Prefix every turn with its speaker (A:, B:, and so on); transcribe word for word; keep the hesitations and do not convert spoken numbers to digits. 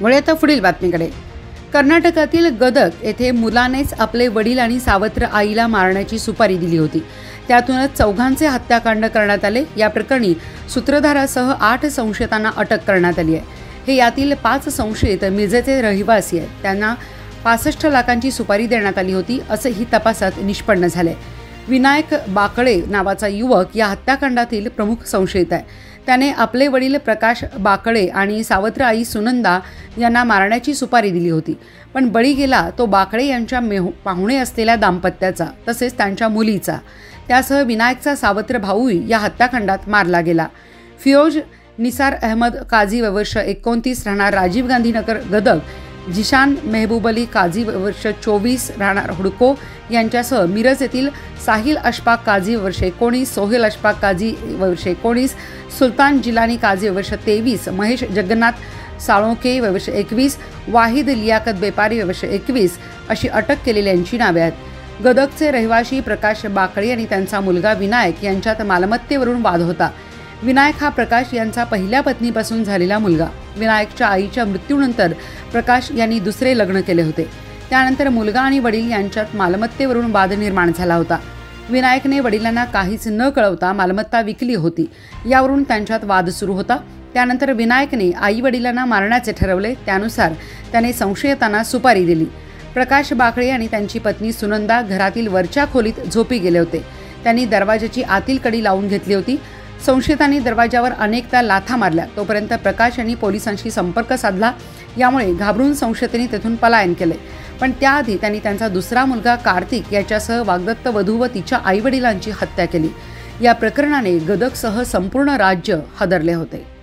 A: वळे आता पुढील बातमीकडे। कर्नाटकातील गदग येथे मुलानेच आपले वडील आणि सावत्र आईला मारण्याची सुपारी दिली होती। त्यातूनच चौघांचे हत्याकांड करण्यात आले। या प्रकरणी सूत्रधारासह आठ संशयितांना अटक करण्यात आली आहे। हे यातील पाच संशयित मिरजेचे रहिवासी आहेत। त्यांना पासष्ट लाखांची सुपारी देण्यात आली होती असेही तपासात निष्पन्न झाले। विनायक बाकळे नावाचा युवक या हत्याकांडातील प्रमुख संशयित आहे। त्याने आपले वडील प्रकाश बाकळे आणि सावत्र आई सुनंदा यांना मारण्याची सुपारी दिली होती, पण बळी गेला तो बाकळे यांच्या पाहुणे असलेल्या दाम्पत्याचा तसेच त्यांच्या मुलीचा। त्यासह विनायकचा सावत्र भाऊही या हत्याकांडात मारला गेला। फिरोज निसार अहमद काझी वर्ष एकोणतीस राहणार राजीव गांधी नगर गदग, जिशान मेहबूब अली काझी वर्ष चोवीस राहणार हुडको यांच्यासह मिरज येथील साहिल अशफाक काझी वर्ष एकोणीस, सोहेल अशफाक काझी वर्ष एकोणीस, सुलतान जिलानी काझी वर्ष तेवीस, महेश जगन्नाथ साळोके वर्ष एकवीस, वाहिद लियाकत बेपारी वर्ष एकवीस अशी अटक केलेल्यांची नावे आहेत। गदगचे रहिवासी प्रकाश बाकळे आणि त्यांचा मुलगा विनायक यांच्यात मालमत्तेवरून वाद होता। विनायक हा प्रकाश यांचा पहिल्या पत्नीपासून झालेला मुलगा। विनायकच्या आईच्या मृत्यूनंतर प्रकाश यांनी दुसरे लग्न केले होते। त्यानंतर मुलगा आणि वडील यांच्यात मालमत्तेवरून वाद निर्माण झाला होता। विनायकने वडिलांना काहीच न कळवता मालमत्ता विकली होती। यावरून त्यांच्यात वाद सुरू होता। त्यानंतर विनायकने आई वडिलांना मारण्याचे ठरवले। त्यानुसार त्याने संशयितांना सुपारी दिली। प्रकाश बाकळे आणि त्यांची पत्नी सुनंदा घरातील वरच्या खोलीत झोपी गेले होते। त्यांनी दरवाजाची आतील कडी लावून घेतली होती। संशयितांनी दरवाजावर अनेकदा लाथा मारल्या। तोपर्यंत प्रकाश यांनी पोलिसांशी संपर्क साधला। यामुळे घाबरून संशयितांनी तेथून पलायन केले, पण त्याआधी त्यांनी त्यांचा दुसरा मुलगा कार्तिक याच्यासह वाग्दत्त वधू व तिच्या आईवडिलांची हत्या केली। या प्रकरणाने गदगसह संपूर्ण राज्य हादरले होते।